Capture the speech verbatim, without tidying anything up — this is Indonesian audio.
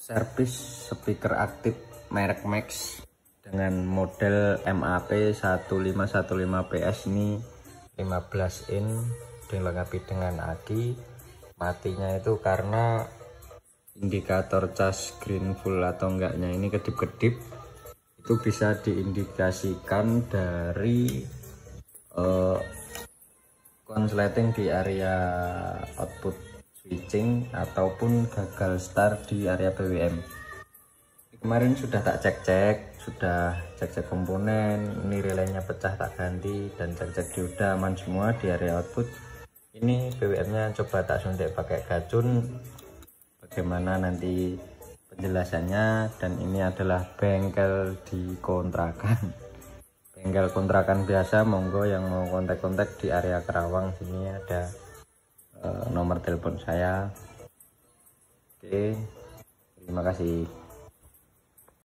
servis speaker aktif merek Max dengan model M A P satu lima satu lima P S ini lima belas in, dilengkapi dengan aki. Matinya itu karena indikator cas green full atau enggaknya ini kedip-kedip. Itu bisa diindikasikan dari uh, konsleting di area output switching ataupun gagal start di area B W M. Kemarin sudah tak cek-cek, sudah cek-cek komponen, ini relaynya pecah tak ganti, dan cek-cek dioda aman semua di area output. Ini B W M nya coba tak suntik pakai gacun, bagaimana nanti penjelasannya. Dan ini adalah bengkel di kontrakan, bengkel kontrakan biasa. Monggo yang mau kontak-kontak di area Kerawang sini ada uh, nomor telepon saya. Oke, terima kasih.